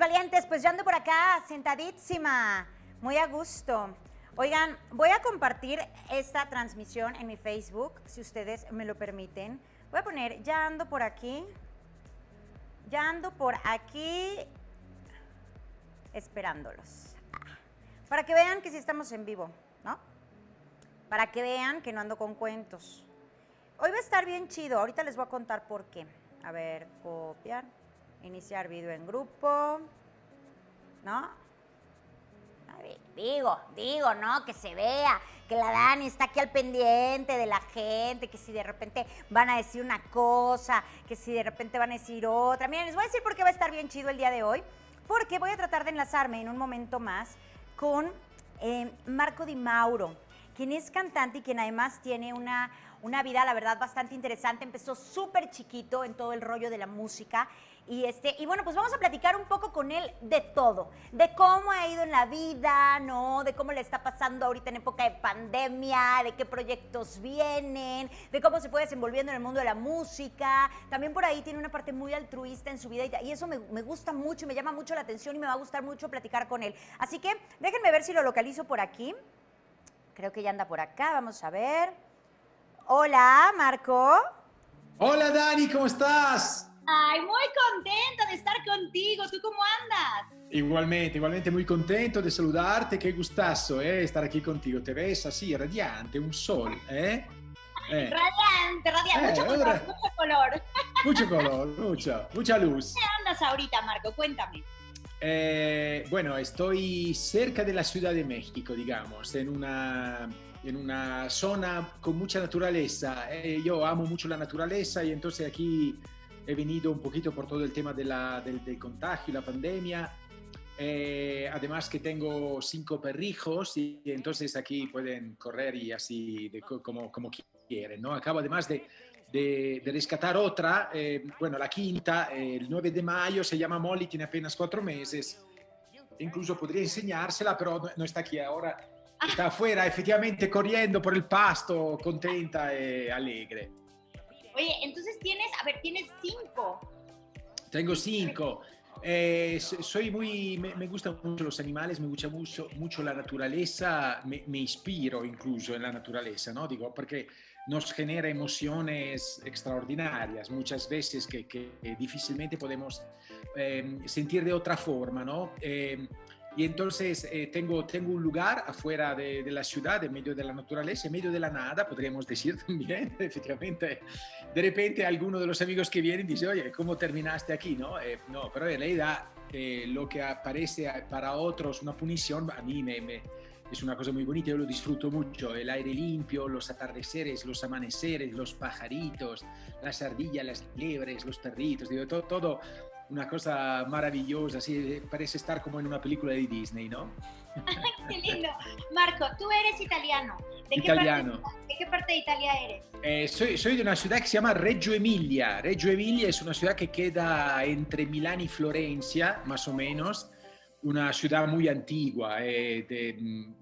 valientes, pues yo ando por acá, sentadísima, muy a gusto. Oigan, voy a compartir esta transmisión en mi Facebook, si ustedes me lo permiten. Voy a poner, ya ando por aquí, esperándolos. Para que vean que sí estamos en vivo, ¿no? Para que vean que no ando con cuentos. Hoy va a estar bien chido, ahorita les voy a contar por qué. A ver, copiar, iniciar video en grupo, ¿no? Digo, ¿no? Que se vea, que la Dani está aquí al pendiente de la gente, que si de repente van a decir una cosa, que si de repente van a decir otra. Miren, les voy a decir por qué va a estar bien chido el día de hoy, porque voy a tratar de enlazarme en un momento más con Marco Di Mauro, quien es cantante y quien además tiene una vida, la verdad, bastante interesante. Empezó súper chiquito en todo el rollo de la música. Y bueno, pues vamos a platicar un poco con él de todo, de cómo ha ido en la vida, ¿no? De cómo le está pasando ahorita en época de pandemia, de qué proyectos vienen, de cómo se fue desenvolviendo en el mundo de la música. También por ahí tiene una parte muy altruista en su vida y eso me gusta mucho y me llama mucho la atención y me va a gustar mucho platicar con él. Así que déjenme ver si lo localizo por aquí. Creo que ya anda por acá, vamos a ver. Hola, Marco. Hola, Dani, ¿cómo estás? Ay, muy contenta de estar contigo. ¿Tú cómo andas? Igualmente muy contento de saludarte. Qué gustazo, estar aquí contigo. Te ves así, radiante, un sol, ¿eh? Radiante, mucho color, mucho color. Mucho color, mucha luz. ¿Dónde andas ahorita, Marco? Cuéntame. Bueno, estoy cerca de la Ciudad de México, digamos, en una zona con mucha naturaleza. Yo amo mucho la naturaleza y entonces aquí he venido un poquito por todo el tema del contagio y la pandemia. Además que tengo 5 perrijos y entonces aquí pueden correr y así como quieren, ¿no? Acabo además de rescatar otra, bueno, la quinta, el 9 de mayo, se llama Molly, tiene apenas 4 meses. Incluso podría enseñársela, pero no está aquí ahora. Está afuera, efectivamente, corriendo por el pasto, contenta y alegre. Oye, entonces tienes 5. Tengo 5. Me gustan mucho los animales, me gusta mucho la naturaleza, me inspiro incluso en la naturaleza, ¿no? Digo, porque nos genera emociones extraordinarias, muchas veces que difícilmente podemos sentir de otra forma, ¿no? Y entonces tengo un lugar afuera de la ciudad, en medio de la naturaleza, en medio de la nada, podríamos decir también, efectivamente. De repente alguno de los amigos que vienen dice, oye, ¿cómo terminaste aquí? No, no, pero en realidad lo que parece para otros una punición, a mí es una cosa muy bonita, yo lo disfruto mucho, el aire limpio, los atardeceres, los amaneceres, los pajaritos, las ardillas, las liebres, los perritos, digo, todo una cosa maravillosa, así parece estar como en una película de Disney, ¿no? ¡Qué lindo! Marco, tú eres italiano. Italiano. ¿De qué parte de Italia eres? Soy de una ciudad que se llama Reggio Emilia. Reggio Emilia es una ciudad que queda entre Milán y Florencia, más o menos. Una ciudad muy antigua. El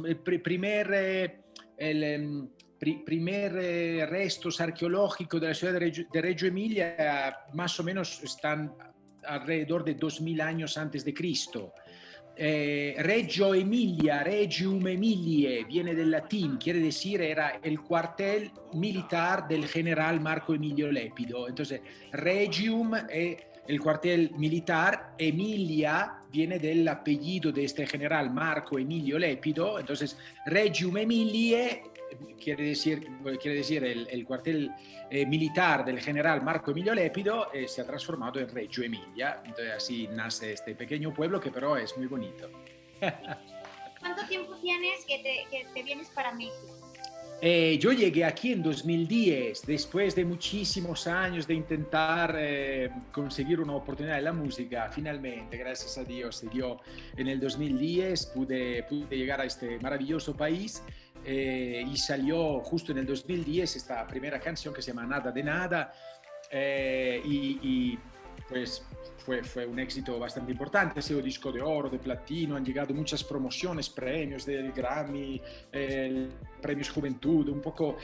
primer restos arqueológicos de la ciudad de Reggio Emilia más o menos están alrededor de 2000 años antes de Cristo. Reggio Emilia, Regium Emiliae, viene del latín, quiere decir era el cuartel militar del general Marco Emilio Lepido. Entonces, Regium es el cuartel militar, Emilia viene del apellido de este general Marco Emilio Lepido. Entonces, Regium Emiliae quiere decir el cuartel militar del general Marco Emilio Lepido se ha transformado en Reggio Emilia. Entonces así nace este pequeño pueblo que pero es muy bonito. ¿Cuánto tiempo tienes que te vienes para México? Yo llegué aquí en 2010, después de muchísimos años de intentar conseguir una oportunidad en la música. Finalmente, gracias a Dios, se dio en el 2010, pude llegar a este maravilloso país. Y salió justo en el 2010 esta primera canción que se llama Nada de Nada y pues fue un éxito bastante importante, ha sido disco de oro, de platino, han llegado muchas promociones, premios del Grammy, premios Juventud, un poco,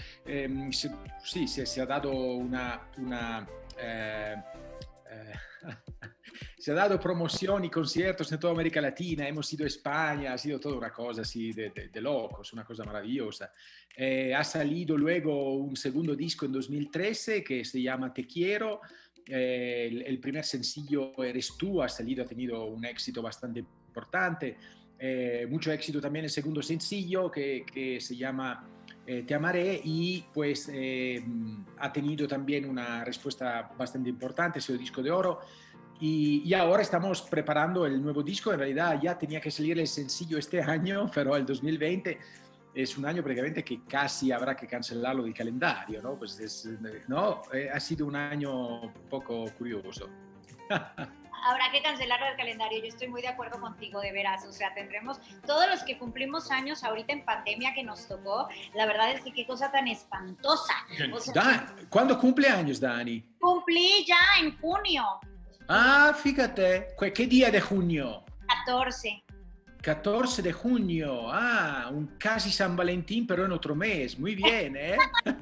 se ha dado se ha dado promoción y conciertos en toda América Latina, hemos ido a España, ha sido toda una cosa así de locos, una cosa maravillosa. Ha salido luego un segundo disco en 2013 que se llama Te Quiero. El primer sencillo Eres tú ha salido, ha tenido un éxito bastante importante. Mucho éxito también el segundo sencillo que se llama Te Amaré, y pues ha tenido también una respuesta bastante importante, ha sido disco de oro. Y ahora estamos preparando el nuevo disco. En realidad ya tenía que salir el sencillo este año, pero el 2020 es un año prácticamente que casi habrá que cancelarlo del calendario, ¿no? Pues ¿no? Ha sido un año un poco curioso. Habrá que cancelarlo del calendario. Yo estoy muy de acuerdo contigo, de veras. O sea, tendremos todos los que cumplimos años ahorita en pandemia que nos tocó. La verdad es que qué cosa tan espantosa. O sea, ¿Cuándo cumple años, Dani? cumplí ya en junio. Ah, fíjate. ¿Qué día de junio? 14. 14 de junio. Ah, un casi San Valentín, pero en otro mes. Muy bien, ¿eh?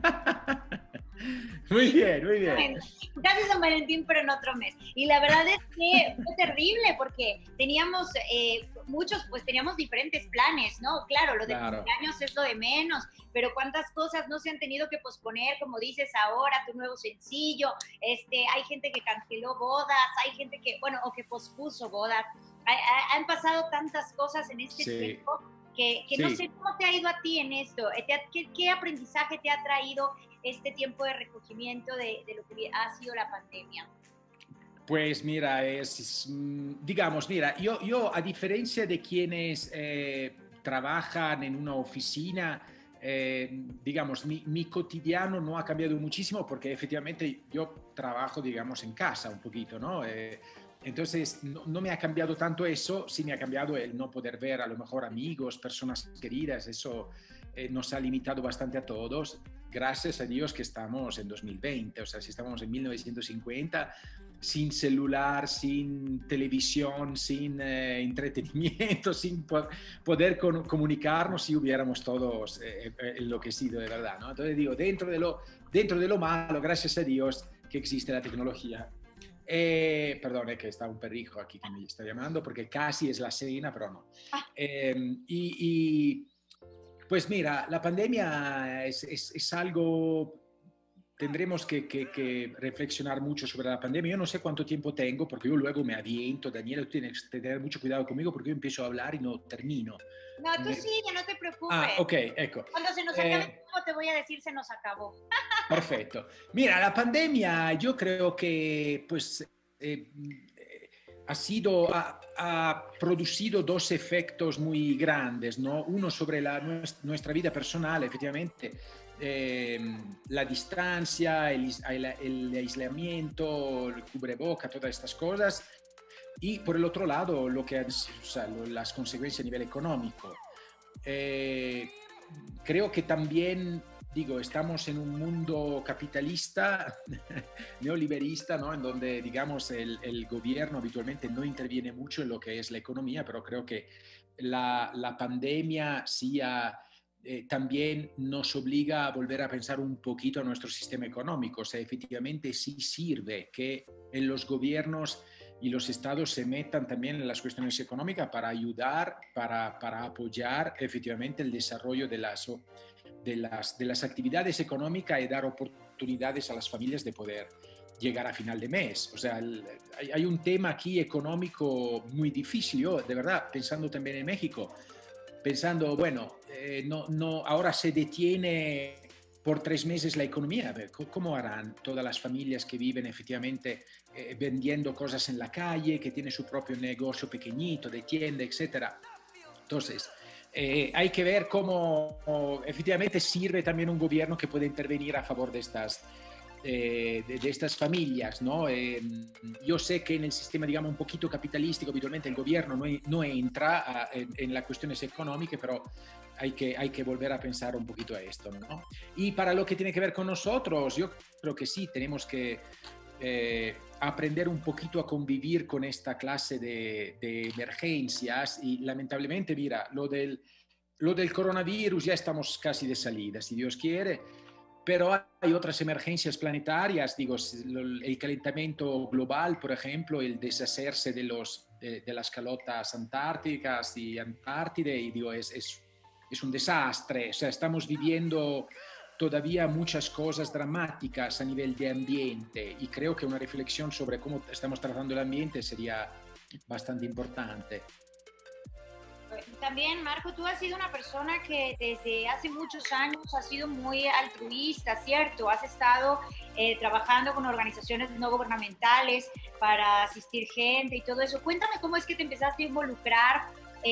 Muy bien, muy bien. Casi San Valentín, pero en otro mes. Y la verdad es que fue terrible porque teníamos muchos, pues teníamos diferentes planes, ¿no? Claro, lo de cumpleaños es lo de menos, pero cuántas cosas no se han tenido que posponer, como dices ahora, tu nuevo sencillo. Hay gente que canceló bodas, hay gente que, bueno, o que pospuso bodas. Han pasado tantas cosas en este tiempo que no sé cómo te ha ido a ti en esto. ¿Qué aprendizaje te ha traído este tiempo de recogimiento de lo que ha sido la pandemia? Pues mira, digamos, mira, yo a diferencia de quienes trabajan en una oficina, digamos, mi cotidiano no ha cambiado muchísimo porque efectivamente yo trabajo, digamos, en casa un poquito, ¿no? Entonces, no me ha cambiado tanto eso, sí me ha cambiado el no poder ver a lo mejor amigos, personas queridas, eso nos ha limitado bastante a todos. Gracias a Dios que estamos en 2020, o sea, si estamos en 1950, sin celular, sin televisión, sin entretenimiento, sin poder comunicarnos, si hubiéramos todos enloquecido de verdad, ¿no? Entonces digo, dentro de lo malo, gracias a Dios que existe la tecnología. Perdón, que está un perrijo aquí que me está llamando porque casi es la cena, pero no. Pues mira, la pandemia es algo, tendremos que reflexionar mucho sobre la pandemia. Yo no sé cuánto tiempo tengo porque yo luego me aviento. Daniela, tú tienes que tener mucho cuidado conmigo porque yo empiezo a hablar y no termino. No, tú sigue, no te preocupes. Ah, ok, ecco. Cuando se nos acabe el tiempo te voy a decir se nos acabó. Perfecto. Mira, la pandemia yo creo que pues ha producido dos efectos muy grandes, ¿no? Uno sobre nuestra vida personal, efectivamente, la distancia, el aislamiento, el cubreboca, todas estas cosas, y por el otro lado, las consecuencias a nivel económico. Creo que también, digo, estamos en un mundo capitalista, neoliberista, ¿no? En donde, digamos, el gobierno habitualmente no interviene mucho en lo que es la economía, pero creo que la pandemia también nos obliga a volver a pensar un poquito a nuestro sistema económico. O sea, efectivamente sí sirve que en los gobiernos y los estados se metan también en las cuestiones económicas para ayudar, para apoyar efectivamente el desarrollo de las actividades económicas y dar oportunidades a las familias de poder llegar a final de mes. O sea, hay un tema aquí económico muy difícil. Yo, de verdad, pensando también en México, pensando, bueno, ahora se detiene por 3 meses la economía. ¿Cómo harán todas las familias que viven efectivamente vendiendo cosas en la calle, que tienen su propio negocio pequeñito de tienda, etcétera? Entonces, hay que ver cómo efectivamente sirve también un gobierno que puede intervenir a favor de estas familias, ¿no? Yo sé que en el sistema, digamos, un poquito capitalístico, habitualmente el gobierno no entra en las cuestiones económicas, pero hay que volver a pensar un poquito a esto, ¿no? Y para lo que tiene que ver con nosotros, yo creo que sí, tenemos que aprender un poquito a convivir con esta clase de emergencias y lamentablemente, mira, lo del coronavirus ya estamos casi de salida, si Dios quiere, pero hay otras emergencias planetarias, digo, el calentamiento global, por ejemplo, el deshacerse de las calotas antárticas y Antártide, y digo, es un desastre. O sea, estamos viviendo todavía muchas cosas dramáticas a nivel de ambiente, y creo que una reflexión sobre cómo estamos tratando el ambiente sería bastante importante. También, Marco, tú has sido una persona que desde hace muchos años has sido muy altruista, ¿cierto? Has estado trabajando con organizaciones no gubernamentales para asistir gente y todo eso. Cuéntame cómo es que te empezaste a involucrar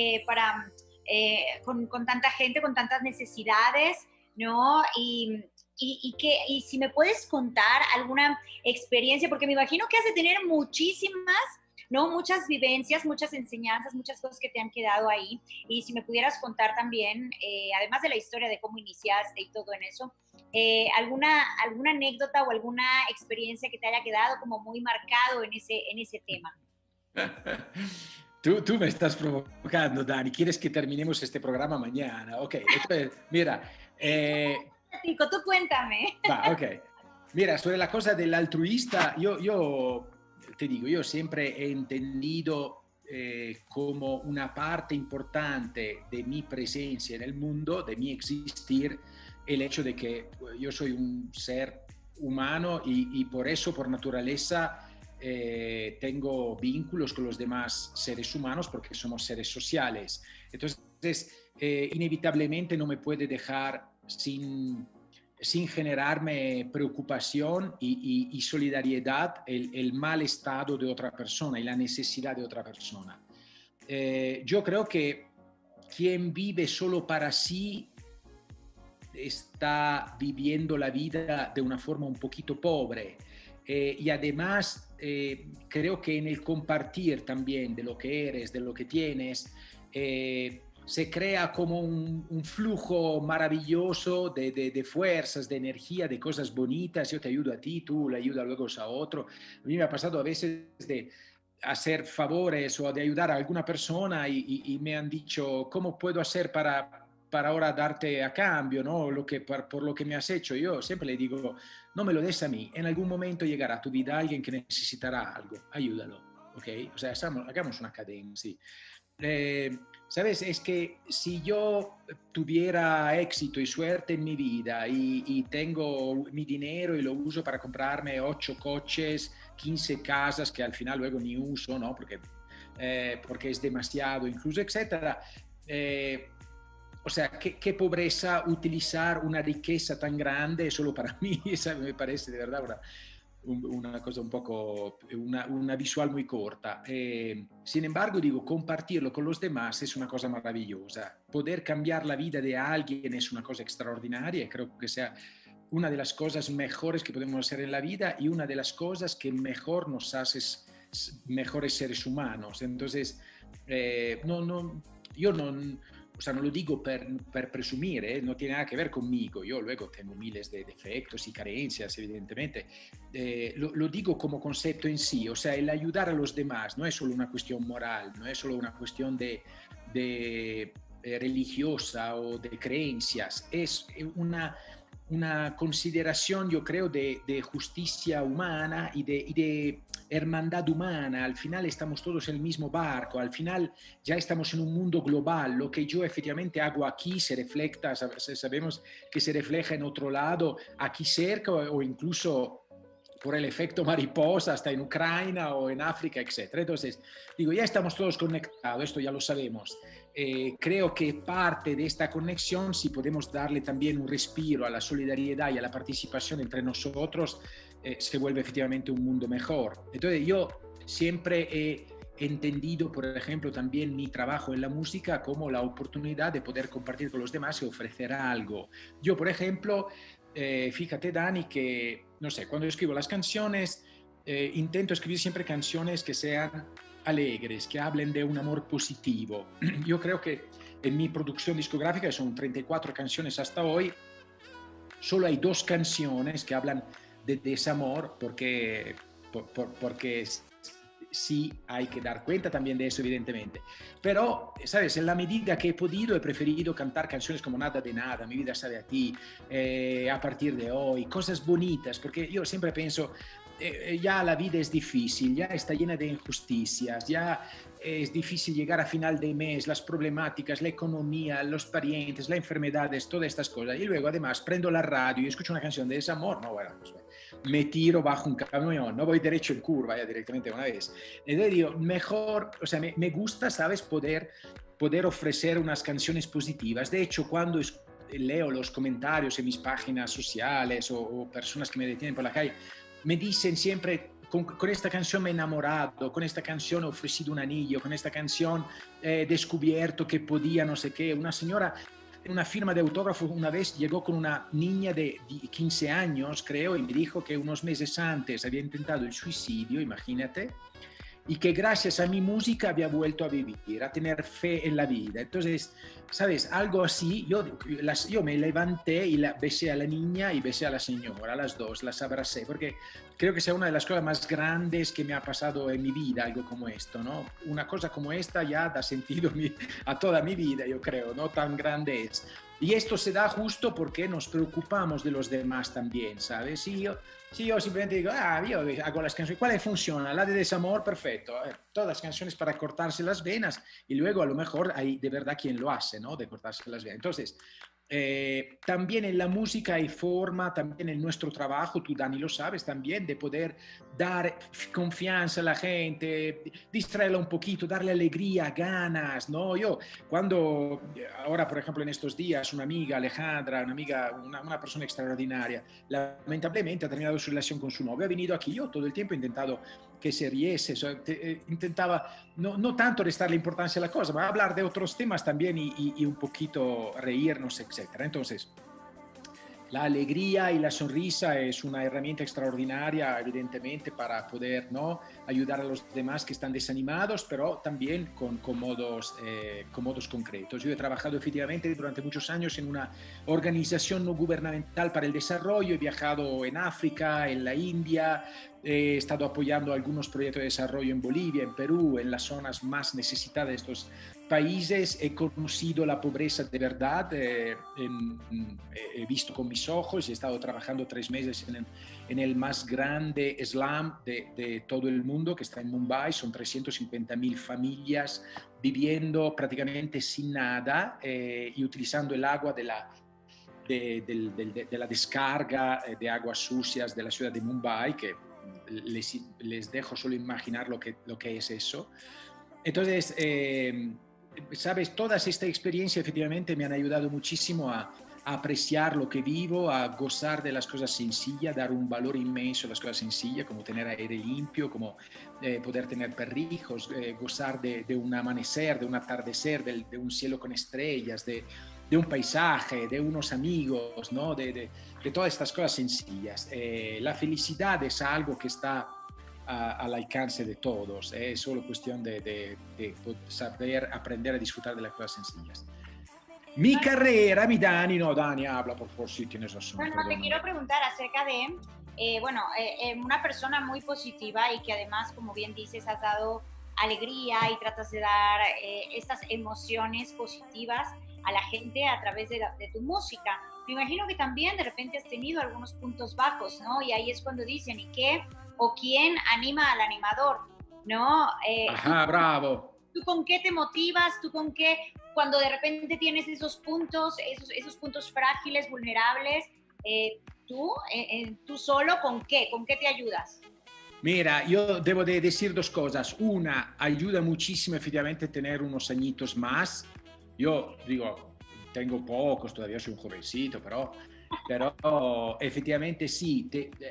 con tanta gente, con tantas necesidades, ¿no? Y si me puedes contar alguna experiencia, porque me imagino que has de tener muchísimas, ¿no? Muchas vivencias, muchas enseñanzas, muchas cosas que te han quedado ahí. Y si me pudieras contar también, además de la historia de cómo iniciaste y todo en eso, alguna anécdota o alguna experiencia que te haya quedado como muy marcado en ese tema. Tú me estás provocando, Dani. ¿Quieres que terminemos este programa mañana? Ok, entonces, mira. Tú cuéntame. Va, ok. Mira, sobre la cosa del altruista, yo te digo, yo siempre he entendido como una parte importante de mi presencia en el mundo, de mi existir, el hecho de que yo soy un ser humano y por eso, por naturaleza, tengo vínculos con los demás seres humanos porque somos seres sociales. Entonces, inevitablemente no me puede dejar sin generarme preocupación y solidaridad el mal estado de otra persona y la necesidad de otra persona. Yo creo que quien vive solo para sí está viviendo la vida de una forma un poquito pobre. Y además creo que en el compartir también de lo que eres, de lo que tienes, se crea como un flujo maravilloso de fuerzas, de energía, de cosas bonitas. Yo te ayudo a ti, tú le ayudas luego a otro. A mí me ha pasado a veces de hacer favores o de ayudar a alguna persona y me han dicho, ¿cómo puedo hacer para ahora darte a cambio, ¿no? Por lo que me has hecho? Yo siempre le digo, no me lo des a mí, en algún momento llegará a tu vida alguien que necesitará algo, ayúdalo, ¿ok? O sea, hagamos una cadena, sí. ¿Sabes? Es que si yo tuviera éxito y suerte en mi vida y tengo mi dinero y lo uso para comprarme 8 coches, 15 casas que al final luego ni uso, ¿no? Porque es demasiado, incluso, etcétera. O sea, qué pobreza utilizar una riqueza tan grande solo para mí. Esa me parece de verdad una cosa un poco, una visual muy corta. Sin embargo, digo, compartirlo con los demás es una cosa maravillosa. Poder cambiar la vida de alguien es una cosa extraordinaria y creo que sea una de las cosas mejores que podemos hacer en la vida y una de las cosas que mejor nos hace mejores seres humanos. Entonces, yo no... O sea, no lo digo per presumir, no tiene nada que ver conmigo. Yo luego tengo miles de defectos y carencias, evidentemente. Lo digo como concepto en sí. O sea, el ayudar a los demás no es solo una cuestión moral, no es solo una cuestión de religiosa o de creencias. Es una consideración, yo creo, de justicia humana y de hermandad humana. Al final estamos todos en el mismo barco, al final ya estamos en un mundo global. Lo que yo efectivamente hago aquí se refleja, sabemos que se refleja en otro lado, aquí cerca o incluso por el efecto mariposa hasta en Ucrania o en África, etc. Entonces, digo, ya estamos todos conectados, esto ya lo sabemos. Creo que parte de esta conexión, si podemos darle también un respiro a la solidaridad y a la participación entre nosotros, se vuelve efectivamente un mundo mejor. Entonces, yo siempre he entendido, por ejemplo, también mi trabajo en la música como la oportunidad de poder compartir con los demás y ofrecer algo. Yo, por ejemplo, fíjate, Dani, que, no sé, cuando escribo las canciones, intento escribir siempre canciones que sean alegres, que hablen de un amor positivo. Yo creo que en mi producción discográfica, son 34 canciones hasta hoy, solo hay 2 canciones que hablan de desamor, porque sí hay que dar cuenta también de eso, evidentemente. Pero, ¿sabes? En la medida que he podido, he preferido cantar canciones como Nada de Nada, Mi vida sabe a ti, A partir de hoy, cosas bonitas, porque yo siempre pienso, ya la vida es difícil, ya está llena de injusticias, ya es difícil llegar a final de mes, las problemáticas, la economía, los parientes, las enfermedades, todas estas cosas. Y luego además prendo la radio y escucho una canción de desamor, no, bueno, pues, me tiro bajo un camión, no voy derecho en curva ya directamente una vez. Entonces digo, mejor, o sea, me gusta, ¿sabes? Poder ofrecer unas canciones positivas. De hecho, cuando leo los comentarios en mis páginas sociales o personas que me detienen por la calle, me dicen siempre, con esta canción me he enamorado, con esta canción he ofrecido un anillo, con esta canción he descubierto que podía no sé qué. Una señora en una firma de autógrafo una vez llegó con una niña de 15 años, creo, y me dijo que unos meses antes había intentado el suicidio, imagínate, y que gracias a mi música había vuelto a vivir, a tener fe en la vida. Entonces, ¿sabes? Algo así, yo me levanté y besé a la niña y besé a la señora, a las dos, las abracé, porque creo que sea una de las cosas más grandes que me ha pasado en mi vida, algo como esto, ¿no? Una cosa como esta ya da sentido a toda mi vida, yo creo, ¿no? Tan grande es. Y esto se da justo porque nos preocupamos de los demás también, ¿sabes? Si yo simplemente digo, yo hago las canciones, ¿cuál funciona? La de desamor, perfecto. Todas las canciones para cortarse las venas y luego a lo mejor hay de verdad quien lo hace, ¿no? De cortarse las venas. Entonces, también en la música hay forma, también en nuestro trabajo, tú Dani lo sabes también, de poder dar confianza a la gente, distraerla un poquito, darle alegría, ganas, ¿no? Yo ahora por ejemplo en estos días, una amiga, Alejandra, una persona extraordinaria, lamentablemente ha terminado su relación con su novio, ha venido aquí, yo todo el tiempo he intentado que se riese, intentaba no tanto restarle importancia a la cosa, ma hablar de otros temas también y un poquito reírnos, etcétera. Entonces, la alegría y la sonrisa es una herramienta extraordinaria, evidentemente, para poder, ¿no?, ayudar a los demás que están desanimados, pero también con modos concretos. Yo he trabajado efectivamente durante muchos años en una organización no gubernamental para el desarrollo, he viajado en África, en la India, he estado apoyando algunos proyectos de desarrollo en Bolivia, en Perú, en las zonas más necesitadas de estos países. He conocido la pobreza de verdad, he visto con mis ojos, he estado trabajando 3 meses en el más grande slum de todo el mundo, que está en Mumbai. Son 350.000 familias viviendo prácticamente sin nada y utilizando el agua de la descarga de aguas sucias de la ciudad de Mumbai, que les dejo solo imaginar lo que es eso. Entonces, sabes, todas estas experiencias efectivamente me han ayudado muchísimo a apreciar lo que vivo, a gozar de las cosas sencillas, dar un valor inmenso a las cosas sencillas, como tener aire limpio, como poder tener perrijos, gozar de un amanecer, de un atardecer, de un cielo con estrellas, de un paisaje, de unos amigos, ¿no? De todas estas cosas sencillas. La felicidad es algo que está al alcance de todos, es solo cuestión de saber aprender a disfrutar de las cosas sencillas. Mi carrera, Dani, habla, por favor, sí, tienes razón. Bueno, te quiero preguntar acerca de, una persona muy positiva y que además, como bien dices, has dado alegría y tratas de dar estas emociones positivas a la gente a través de tu música. Me imagino que también de repente has tenido algunos puntos bajos, ¿no? Y ahí es cuando dicen, ¿y qué? ¿O quién anima al animador? ¿No? Ajá, bravo. ¿Tú con qué te motivas? ¿Tú con qué? Cuando de repente tienes esos puntos frágiles, vulnerables, ¿tú solo con qué? ¿Con qué te ayudas? Mira, yo debo de decir 2 cosas. Una, ayuda muchísimo efectivamente tener unos añitos más. Yo digo, tengo pocos, todavía soy un jovencito, pero efectivamente sí,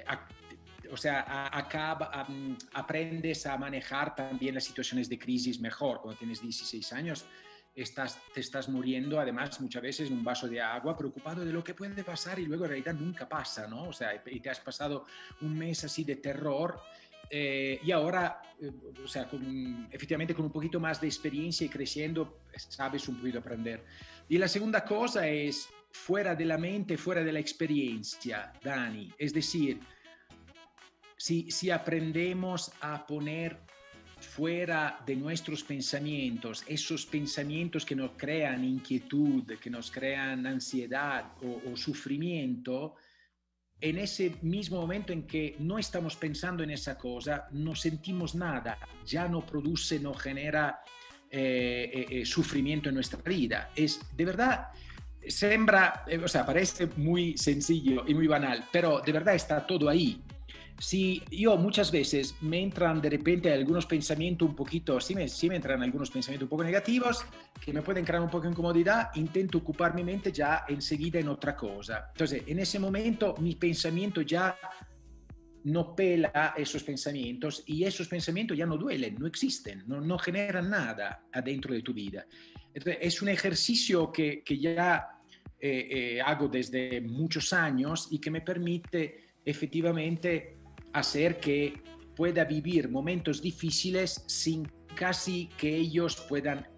aprendes a manejar también las situaciones de crisis mejor. Cuando tienes 16 años, te estás muriendo, además, muchas veces en un vaso de agua, preocupado de lo que puede pasar y luego en realidad nunca pasa, ¿no? O sea, y te has pasado un mes así de terror. Y ahora, efectivamente con un poquito más de experiencia y creciendo, sabes un poquito aprender. Y la segunda cosa es fuera de la mente, fuera de la experiencia, Dani. Es decir, si aprendemos a poner fuera de nuestros pensamientos, esos pensamientos que nos crean inquietud, que nos crean ansiedad o sufrimiento, en ese mismo momento en que no estamos pensando en esa cosa, no sentimos nada, ya no produce, no genera sufrimiento en nuestra vida. Es de verdad, sembra, o sea, parece muy sencillo y muy banal, pero de verdad está todo ahí. Si yo muchas veces me entran de repente algunos pensamientos un poquito, si me entran algunos pensamientos un poco negativos que me pueden crear un poco de incomodidad, intento ocupar mi mente ya enseguida en otra cosa. Entonces, en ese momento mi pensamiento ya no pela esos pensamientos y esos pensamientos ya no duelen, no existen, no generan nada adentro de tu vida. Entonces, es un ejercicio que ya hago desde muchos años y que me permite efectivamente hacer que pueda vivir momentos difíciles sin casi que ellos puedan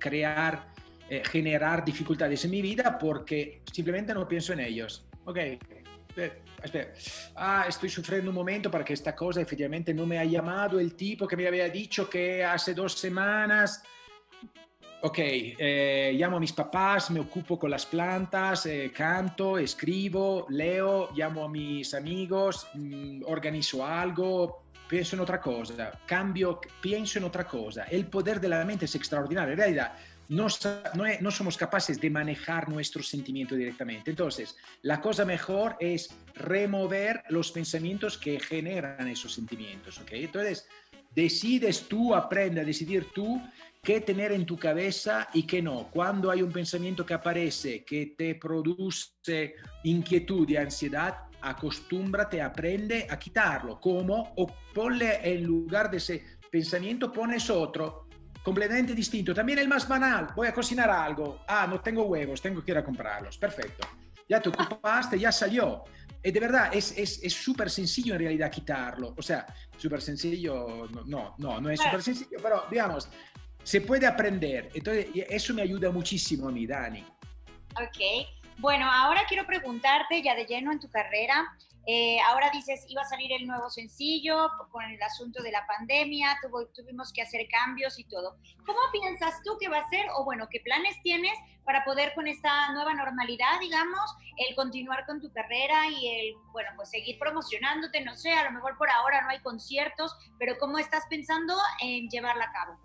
generar dificultades en mi vida porque simplemente no pienso en ellos. Ok, espera. Estoy sufriendo un momento porque esta cosa efectivamente no me ha llamado el tipo que me había dicho que hace 2 semanas. Ok, llamo a mis papás, me ocupo con las plantas, canto, escribo, leo, llamo a mis amigos, organizo algo, pienso en otra cosa, cambio, pienso en otra cosa. El poder de la mente es extraordinario. En realidad, no somos capaces de manejar nuestros sentimientos directamente. Entonces, la cosa mejor es remover los pensamientos que generan esos sentimientos. ¿Okay? Entonces, decides tú, aprende a decidir tú qué tener en tu cabeza y qué no. Cuando hay un pensamiento que aparece que te produce inquietud y ansiedad, acostúmbrate, aprende a quitarlo. ¿Cómo? O ponle en lugar de ese pensamiento, pones otro completamente distinto. También el más banal, voy a cocinar algo. No tengo huevos, tengo que ir a comprarlos. Perfecto. Ya te ocupaste, ya salió. Y de verdad, es súper sencillo en realidad quitarlo. O sea, súper sencillo, no es súper sencillo, pero digamos, se puede aprender. Entonces, eso me ayuda muchísimo a mí, Dani. Ok. Bueno, ahora quiero preguntarte ya de lleno en tu carrera. Ahora dices, iba a salir el nuevo sencillo con el asunto de la pandemia, tuvimos que hacer cambios y todo. ¿Cómo piensas tú que va a ser, o bueno, qué planes tienes para poder con esta nueva normalidad, digamos, el continuar con tu carrera y el, bueno, pues seguir promocionándote? No sé, a lo mejor por ahora no hay conciertos, pero ¿cómo estás pensando en llevarla a cabo?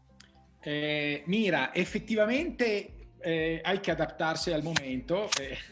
Mira, efectivamente hay que adaptarse al momento.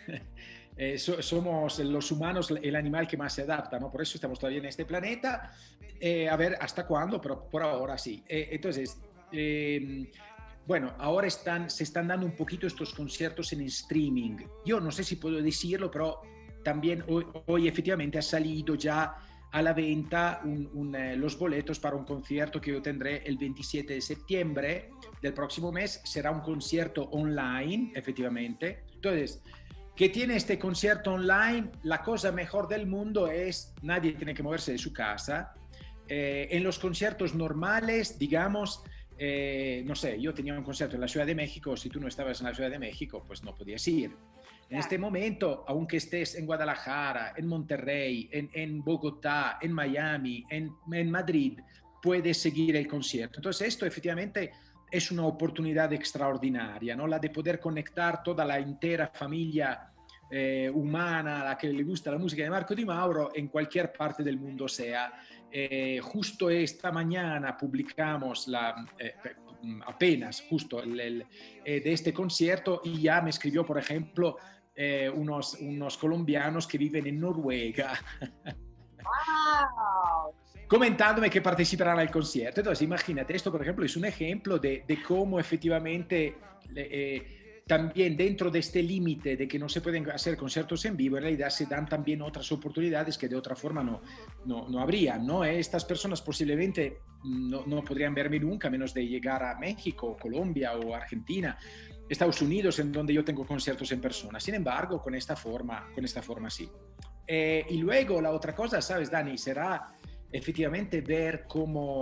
Somos los humanos el animal que más se adapta, ¿no? Por eso estamos todavía en este planeta. A ver hasta cuándo, pero por ahora sí. Entonces, bueno, ahora se están dando un poquito estos conciertos en streaming. Yo no sé si puedo decirlo, pero también hoy efectivamente ha salido ya a la venta los boletos para un concierto que yo tendré el 27 de septiembre del próximo mes. Será un concierto online, efectivamente. Entonces, ¿qué tiene este concierto online? La cosa mejor del mundo es nadie tiene que moverse de su casa. En los conciertos normales, digamos, no sé, yo tenía un concierto en la Ciudad de México. Si tú no estabas en la Ciudad de México, pues no podías ir. En este momento, aunque estés en Guadalajara, en Monterrey, en Bogotá, en Miami, en Madrid, puedes seguir el concierto. Entonces, esto efectivamente es una oportunidad extraordinaria, ¿no? La de poder conectar toda la entera familia humana a la que le gusta la música de Marco Di Mauro en cualquier parte del mundo sea. Justo esta mañana publicamos apenas justo de este concierto y ya me escribió, por ejemplo, unos colombianos que viven en Noruega. ¡Wow! Comentándome que participarán al concierto. Entonces, imagínate, esto, por ejemplo, es un ejemplo de cómo efectivamente también dentro de este límite de que no se pueden hacer conciertos en vivo, en realidad se dan también otras oportunidades que de otra forma no habrían, ¿no? Estas personas posiblemente no podrían verme nunca, a menos de llegar a México, Colombia o Argentina, Estados Unidos, en donde yo tengo conciertos en persona. Sin embargo, con esta forma sí. Y luego la otra cosa, ¿sabes, Dani? Será efectivamente ver cómo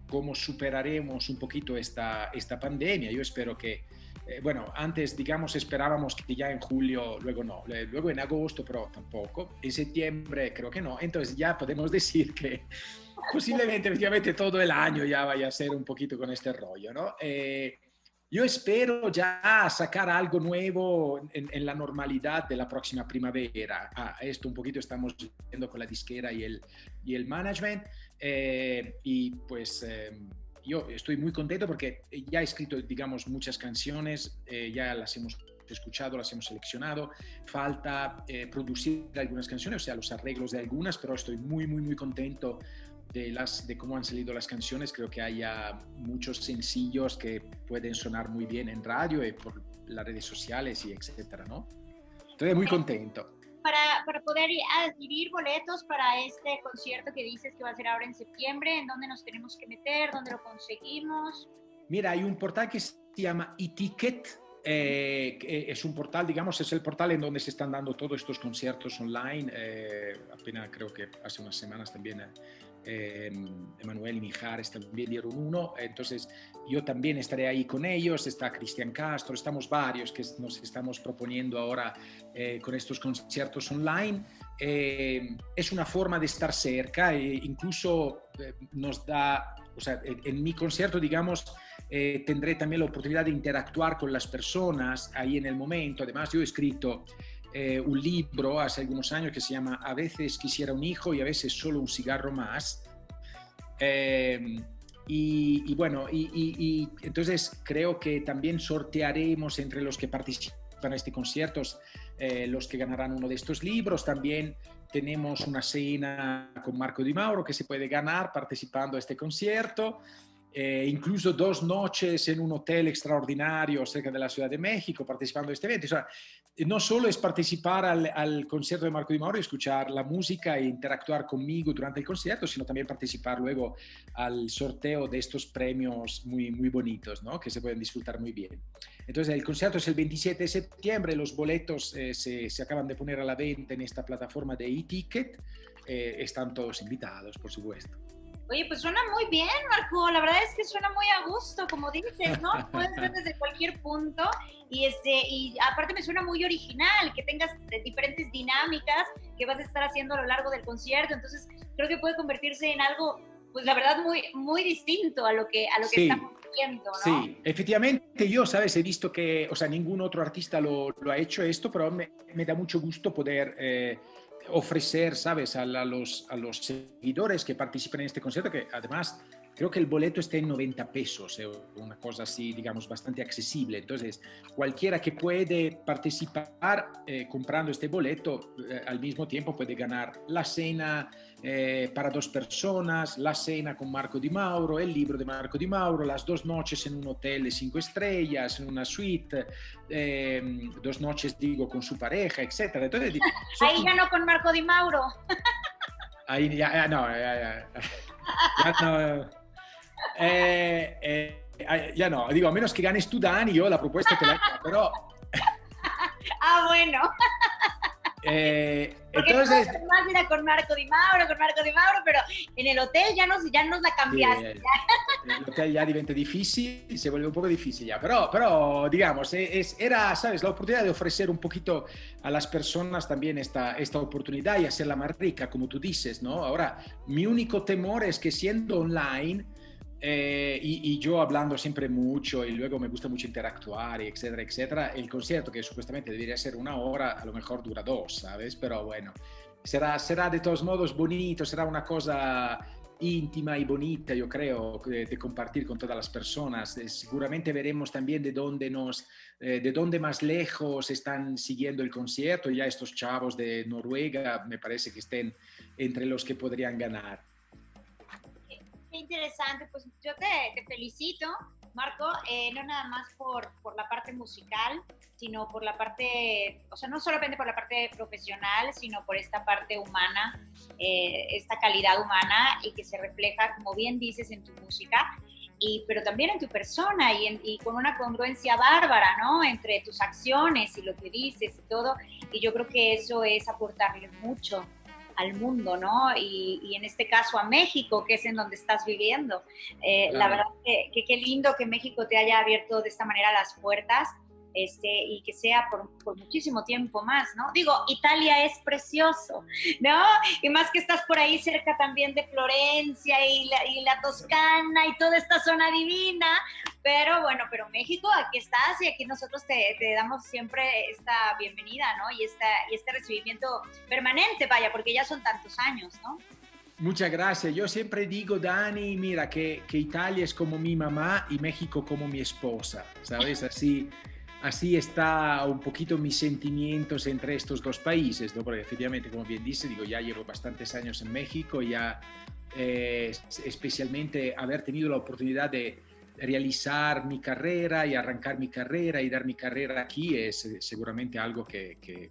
cómo superaremos un poquito esta pandemia. Yo espero que, bueno, antes, digamos, esperábamos que ya en julio, luego no, luego en agosto, pero tampoco, en septiembre creo que no, entonces ya podemos decir que posiblemente efectivamente todo el año ya vaya a ser un poquito con este rollo, ¿no? Yo espero ya sacar algo nuevo en la normalidad de la próxima primavera. Esto un poquito estamos viendo con la disquera y el management. Y pues yo estoy muy contento porque ya he escrito, digamos, muchas canciones, ya las hemos escuchado, las hemos seleccionado. Falta producir algunas canciones, o sea, los arreglos de algunas, pero estoy muy, muy, muy contento de cómo han salido las canciones. Creo que hay muchos sencillos que pueden sonar muy bien en radio y por las redes sociales y etcétera, ¿no? Estoy muy contento. Para poder adquirir boletos para este concierto que dices que va a ser ahora en septiembre, ¿en dónde nos tenemos que meter? ¿Dónde lo conseguimos? Mira, hay un portal que se llama eTicket, que es un portal, digamos, es el portal en donde se están dando todos estos conciertos online. Apenas creo que hace unas semanas también Emanuel y Mijares también dieron uno, entonces yo también estaré ahí con ellos, está Cristian Castro, estamos varios que nos estamos proponiendo ahora con estos conciertos online. Es una forma de estar cerca e incluso nos da, o sea, en mi concierto, digamos, tendré también la oportunidad de interactuar con las personas ahí en el momento. Además, yo he escrito un libro hace algunos años que se llama A veces quisiera un hijo y a veces solo un cigarro más. Y bueno, y entonces creo que también sortearemos entre los que participan en este concierto los que ganarán uno de estos libros. También tenemos una cena con Marco Di Mauro que se puede ganar participando a este concierto. Incluso 2 noches en un hotel extraordinario cerca de la Ciudad de México participando de este evento. O sea, no solo es participar al concierto de Marco Di Mauro y escuchar la música e interactuar conmigo durante el concierto, sino también participar luego al sorteo de estos premios muy, muy bonitos, ¿no? Que se pueden disfrutar muy bien. Entonces, el concierto es el 27 de septiembre, los boletos se acaban de poner a la venta en esta plataforma de eTicket. Están todos invitados, por supuesto. Oye, pues suena muy bien, Marco. La verdad es que suena muy a gusto, como dices, ¿no? Puedes ver desde cualquier punto y aparte me suena muy original, que tengas diferentes dinámicas que vas a estar haciendo a lo largo del concierto. Entonces, creo que puede convertirse en algo, pues la verdad, muy, muy distinto a lo que Sí, estamos viendo, ¿no? Sí, efectivamente yo, ¿sabes? He visto que, o sea, ningún otro artista lo ha hecho esto, pero me da mucho gusto poder ofrecer, ¿sabes? A los seguidores que participan en este concierto, que además creo que el boleto está en 90 pesos, una cosa así, digamos, bastante accesible. Entonces, cualquiera que puede participar comprando este boleto, al mismo tiempo puede ganar la cena para 2 personas, la cena con Marco Di Mauro, el libro de Marco Di Mauro, las 2 noches en un hotel de 5 estrellas, en una suite, 2 noches, digo, con su pareja, etc. Entonces, ahí ganó con Marco Di Mauro. Ahí ya no. Ya no, digo, a menos que ganes tú, Dani, yo la propuesta te la hago, pero... Bueno. Entonces... más era con Marco Di Mauro, pero en el hotel ya nos la cambiaste. Sí, el hotel ya diventa difícil, se vuelve un poco difícil ya, pero digamos, era, ¿sabes? La oportunidad de ofrecer un poquito a las personas también esta oportunidad y hacerla más rica, como tú dices, ¿no? Ahora, mi único temor es que siendo online... y yo hablando siempre mucho y luego me gusta mucho interactuar, y etcétera, etcétera, el concierto que supuestamente debería ser 1 hora, a lo mejor dura 2, ¿sabes? Pero bueno, será de todos modos bonito, será una cosa íntima y bonita, yo creo, de compartir con todas las personas. Seguramente veremos también de dónde más lejos están siguiendo el concierto. Ya estos chavos de Noruega me parece que estén entre los que podrían ganar. Qué interesante, pues yo te felicito, Marco, no nada más por la parte musical, sino por la parte, o sea, no solamente por la parte profesional, sino por esta parte humana, esta calidad humana y que se refleja, como bien dices, en tu música, pero también en tu persona y con una congruencia bárbara, ¿no? Entre tus acciones y lo que dices y todo, y yo creo que eso es aportarle mucho al mundo, ¿no? Y en este caso a México, que es en donde estás viviendo. Claro. La verdad que qué lindo que México te haya abierto de esta manera las puertas. Y que sea por muchísimo tiempo más, ¿no? Digo, Italia es precioso, ¿no? Y más que estás por ahí cerca también de Florencia y la Toscana y toda esta zona divina, pero bueno, pero México, aquí estás y aquí nosotros te damos siempre esta bienvenida, ¿no? Y este recibimiento permanente, vaya, porque ya son tantos años, ¿no? Muchas gracias. Yo siempre digo, Dani, mira, que Italia es como mi mamá y México como mi esposa, ¿sabes? Así está un poquito mis sentimientos entre estos dos países, ¿no? Porque efectivamente, como bien dice, digo, ya llevo bastantes años en México, ya especialmente haber tenido la oportunidad de realizar mi carrera y arrancar mi carrera y dar mi carrera aquí es seguramente algo que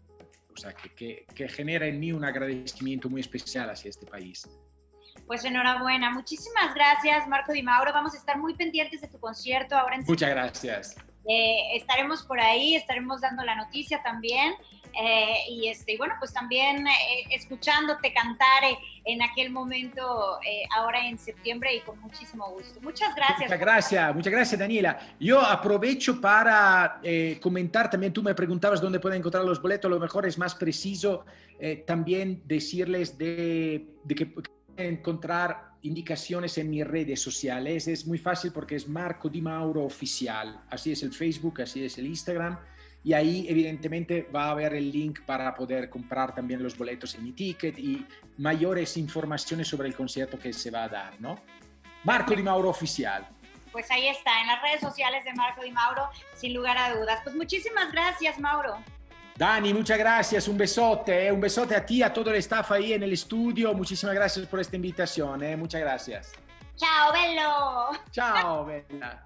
genera en mí un agradecimiento muy especial hacia este país. Pues enhorabuena. Muchísimas gracias, Marco Di Mauro. Vamos a estar muy pendientes de tu concierto ahora en Muchas gracias. Estaremos por ahí, estaremos dando la noticia también y bueno, pues también escuchándote cantar en aquel momento ahora en septiembre y con muchísimo gusto. Muchas gracias. Muchas gracias, Daniela. Yo aprovecho para comentar también, tú me preguntabas dónde pueden encontrar los boletos, a lo mejor es más preciso también decirles de que pueden encontrar indicaciones en mis redes sociales. Es muy fácil porque es Marco Di Mauro Oficial. Así es el Facebook, así es el Instagram. Y ahí evidentemente va a haber el link para poder comprar también los boletos en mi ticket y mayores informaciones sobre el concierto que se va a dar, ¿no? Marco Di Mauro Oficial. Pues ahí está, en las redes sociales de Marco Di Mauro, sin lugar a dudas. Pues muchísimas gracias, Mauro. Dani, muchas gracias, un besote a ti, a todo el staff ahí en el estudio, muchísimas gracias por esta invitación, muchas gracias. Chao, bello. Chao, bella.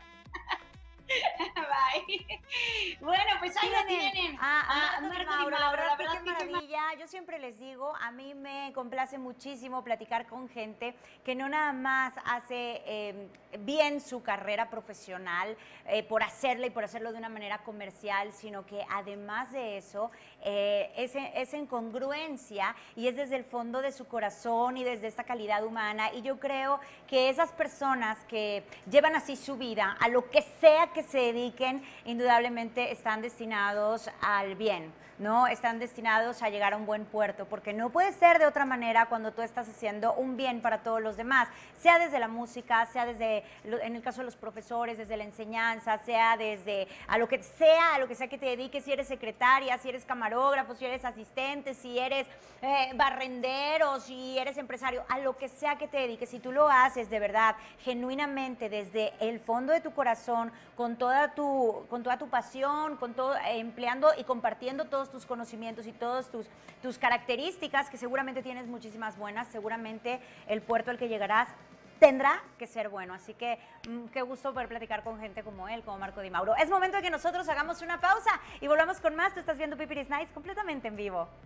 Bye. Bueno, pues ahí lo tienen. Mauro, la verdad que qué maravilla. Yo siempre les digo, a mí me complace muchísimo platicar con gente que no nada más hace bien su carrera profesional por hacerla y por hacerlo de una manera comercial, sino que además de eso es en congruencia y es desde el fondo de su corazón y desde esta calidad humana. Y yo creo que esas personas que llevan así su vida, a lo que sea que se dediquen, indudablemente están destinados al bien, ¿no? Están destinados a llegar a un buen puerto, porque no puede ser de otra manera cuando tú estás haciendo un bien para todos los demás, sea desde la música, sea desde, en el caso de los profesores, desde la enseñanza, sea desde a lo que sea que te dediques, si eres secretaria, si eres camarógrafo, si eres asistente, si eres barrendero, si eres empresario, a lo que sea que te dediques, si tú lo haces de verdad, genuinamente, desde el fondo de tu corazón, con toda tu pasión, con todo, empleando y compartiendo todos tus conocimientos y todas tus características, que seguramente tienes muchísimas buenas, seguramente el puerto al que llegarás tendrá que ser bueno. Así que qué gusto poder platicar con gente como él, como Marco Di Mauro. Es momento de que nosotros hagamos una pausa y volvamos con más. Tú estás viendo Pipiris Nice completamente en vivo.